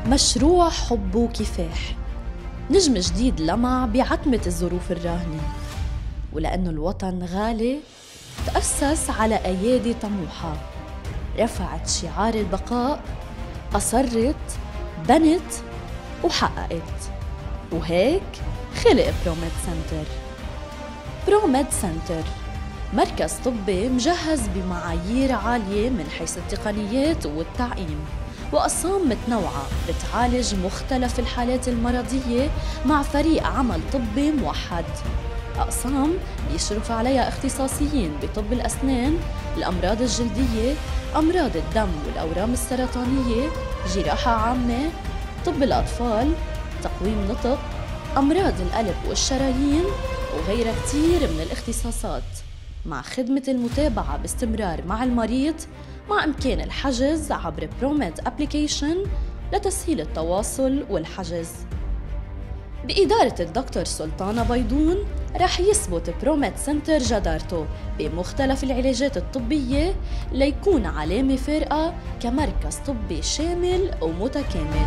مشروع حب وكفاح. نجم جديد لمع بعتمة الظروف الراهنة، ولأنه الوطن غالي تأسس على أيادي طموحة، رفعت شعار البقاء، أصرت، بنت وحققت، وهيك خلق بروميد سنتر. بروميد سنتر مركز طبي مجهز بمعايير عالية من حيث التقنيات والتعقيم، وأقسام متنوعة بتعالج مختلف الحالات المرضية مع فريق عمل طبي موحد. أقسام بيشرف عليها اختصاصيين بطب الأسنان، الأمراض الجلدية، أمراض الدم والأورام السرطانية، جراحة عامة، طب الأطفال، تقويم نطق، أمراض القلب والشرايين، وغيرها كتير من الاختصاصات، مع خدمة المتابعة باستمرار مع المريض، مع إمكان الحجز عبر بروميد أبليكيشن لتسهيل التواصل والحجز. بإدارة الدكتور سلطانة بيضون رح يثبت بروميد سنتر جدارته بمختلف العلاجات الطبية ليكون علامة فارقة كمركز طبي شامل ومتكامل.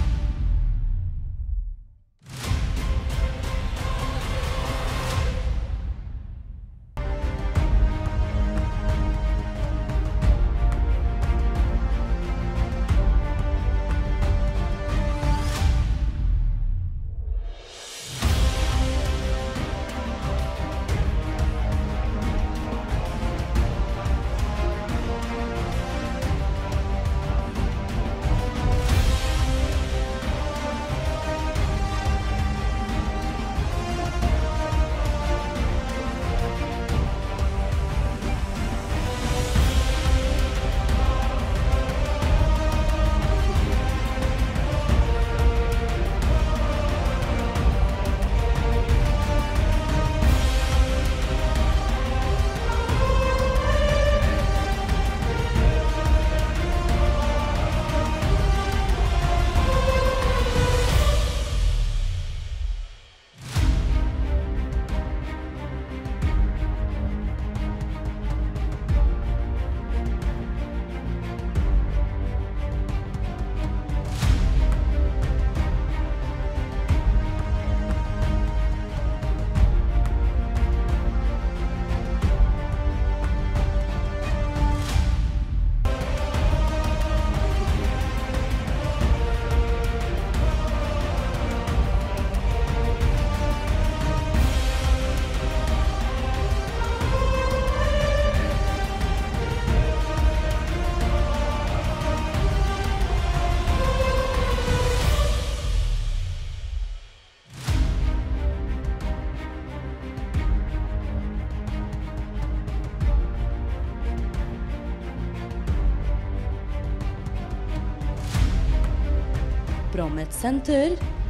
بروميد سنتر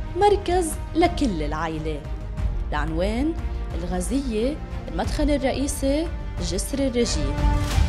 مركز لكل العائلة. العنوان: الغازية، المدخل الرئيسي، جسر الرجيم.